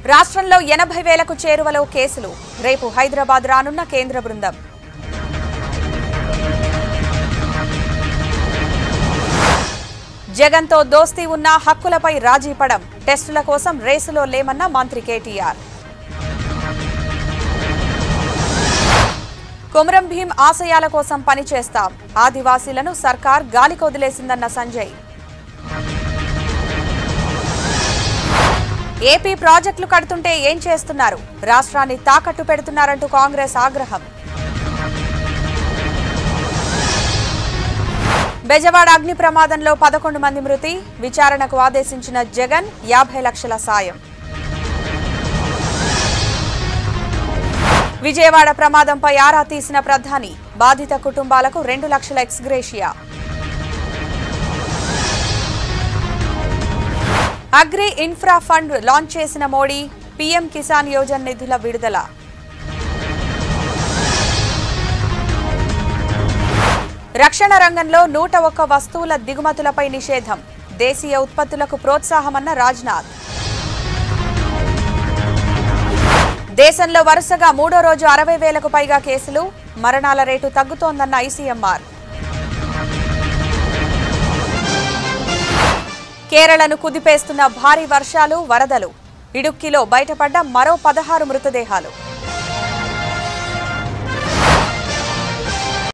రాష్ట్రంలో 80,000కు చేరువలో కేసులు. రేపు హైదరాబాద్ రానున్న కేంద్ర బృందం. జగన్తో దోస్తీ ఉన్న హక్కులపై రాజీపడం. టెస్టుల కోసం రేసులో లేమన్న మంత్రి కేటీఆర్. కొమరం భీం ఆశయాల కోసం పనిచేస్తాం. ఆదివాసీలను సర్కార్ గాలికొదిలేసిందన్న సంజయ్. ఏపీ ప్రాజెక్టులు కడుతుంటే ఏం చేస్తున్నారు? రాష్ట్రాన్ని తాకట్టు పెడుతున్నారంటూ కాంగ్రెస్ ఆగ్రహం. బెజవాడ అగ్ని ప్రమాదంలో 11 మంది మృతి. విచారణకు ఆదేశించిన జగన్ 50 లక్షల సాయం. విజయవాడ ప్రమాదంపై ఆరా తీసిన ప్రధాని. బాధిత కుటుంబాలకు 2 లక్షల ex gratia. Agri infra fund launch చేసిన మోడీ. పీఎం కిసాన్ యోజన నిధుల విడుదల. రక్షణ రంగంలో 101 వస్తువుల దిగుమతులపై నిషేధం. దేశీయ ఉత్పత్తులకు ప్రోత్సాహమన్న రాజ్నాథ్. దేశంలో వరుసగా 3వ రోజు 60,000కు పైగా కేసులు. మరణాల రేటు తగ్గుతోందన్న ఐసీఎంఆర్. కేరళను కుదిపేస్తున్న భారీ వర్షాలు, వరదలు. ఇడుక్కిలో బయటపడ్డ మరో 16 మృతదేహాలు.